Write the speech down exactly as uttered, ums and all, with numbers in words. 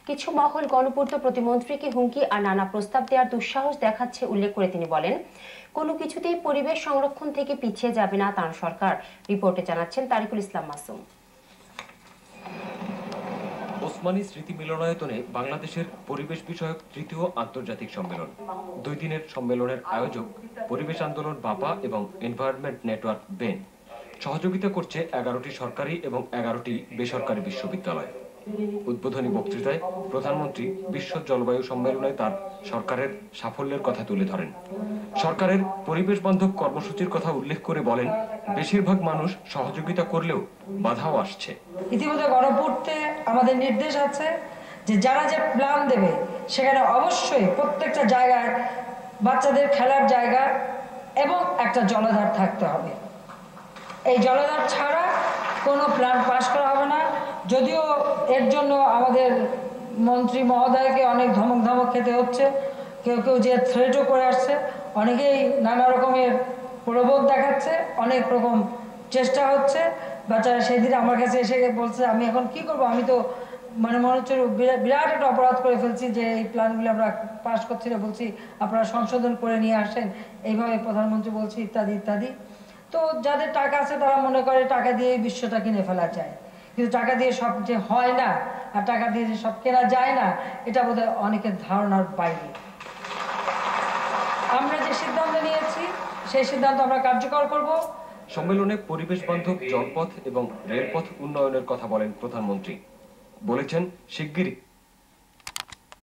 কিছু মহল গণপূর্ত প্রতিমন্ত্রীকে হুমকি আর নানা প্রস্তাব দেওয়ার দুঃসাহস দেখাচ্ছে উল্লেখ করে তিনি বলেন, কোনো কিছুতেই পরিবেশ সংরক্ষণ থেকে পিছিয়ে যাবে না তার সরকার। রিপোর্টে জানাচ্ছেন তারিকুল ইসলাম মাসুম। ওসমানী স্মৃতি মিলনায়তনে বাংলাদেশের পরিবেশ বিষয়ক তৃতীয় আন্তর্জাতিক সম্মেলন। দুই দিনের সম্মেলনের আয়োজক পরিবেশ আন্দোলন বাপা এবং এনভায়রনমেন্ট নেটওয়ার্ক বেন। সহযোগিতা করছে এগারোটি সরকারি এবং এগারোটি বেসরকারি বিশ্ববিদ্যালয়। উদ্বোধনী বক্তৃতায় প্রধানমন্ত্রী বিশ্ব জলবায়ু সম্মেলনে তার সরকারের সাফল্যের কথা তুলে ধরেন। সরকারের পরিবেশ বান্ধব কর্মসূচির কথা উল্লেখ করে বলেন, বেশিরভাগ মানুষ সহযোগিতা করলেও বাধাও আসছে। ইতিমধ্যে গণপূর্তে আমাদের নির্দেশ আছে যে যারা যে প্ল্যান দেবে সেখানে অবশ্যই প্রত্যেকটা জায়গায় বাচ্চাদের খেলার জায়গা এবং একটা জলাধার থাকতে হবে। এই জলাধার ছাড়া কোনো প্ল্যান পাস করা হবে না। যদিও এর জন্য আমাদের মন্ত্রী মহোদয়কে অনেক ধমক ধমক খেতে হচ্ছে, কেউ কেউ যে থ্রেটও করে আসছে, অনেকেই নানা রকমের প্রলোভন দেখাচ্ছে, অনেক রকম চেষ্টা হচ্ছে। বাচ্চারা সেদিন আমার কাছে এসে বলছে, আমি এখন কি করব, আমি তো মানে মনে হচ্ছে বিরাট একটা অপরাধ করে ফেলছি যে এই প্ল্যানগুলো আমরা পাস করছি না। বলছি আপনারা সংশোধন করে নিয়ে আসেন, এইভাবে প্রধানমন্ত্রী বলছি ইত্যাদি ইত্যাদি। তো যাদের টাকা আছে তারা মনে করে টাকা দিয়ে বিশ্বটা কিনে ফেলা যায়, কিন্তু টাকা দিয়ে সব যে হয় না আর টাকা দিয়ে যে সব কেনা যায় না, এটা বোধহয় অনেকের ধারণার বাইরে। আমরা যে সিদ্ধান্ত নিয়েছি সেই সিদ্ধান্ত আমরা কার্যকর করব। সম্মেলনে পরিবেশ বান্ধব জলপথ এবং রেলপথ উন্নয়নের কথা বলেন প্রধানমন্ত্রী। বলেছেন, শিগগিরই